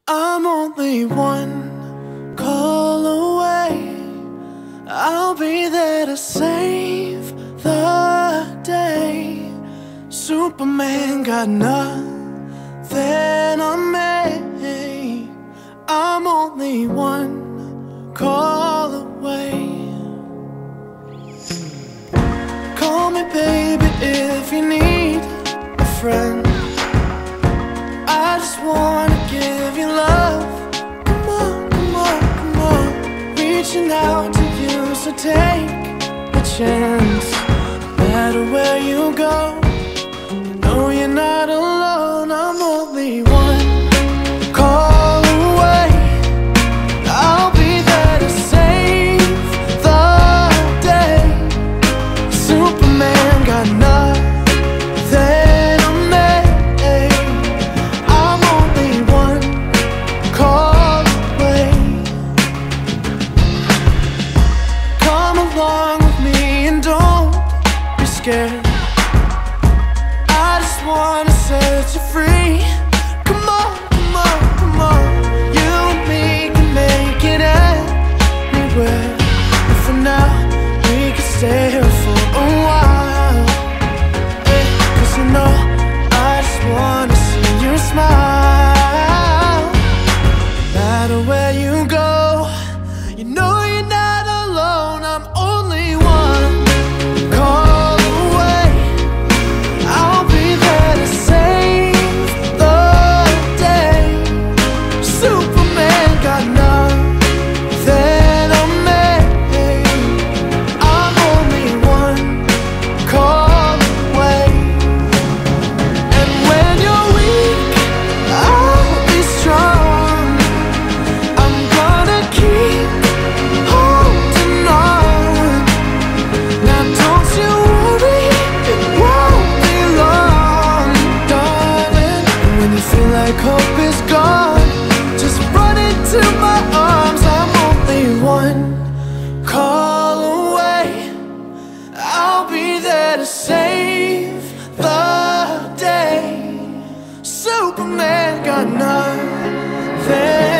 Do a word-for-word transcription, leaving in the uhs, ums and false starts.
I'm only one call away. I'll be there to save the day. Superman got nothing on me. I'm only one call away. Call me baby if you need a friend. I just wanna give you love. Come on, come on, come on. Reaching out to you, so take a chance. No matter where you go, you know you're not alone. I'm only one call away. I'll be there to save the day. Superman got nothing. Scared. I just wanna set you free. Come on, come on, come on. You and me can make it anywhere. And for now, we can stay here for a while. Hey, cause you know, I just wanna see you smile. No matter where you go, you know you're not alone. I'm only one call. Hope is gone, just run into my arms. I'm only one call away. I'll be there to save the day. Superman got nothing.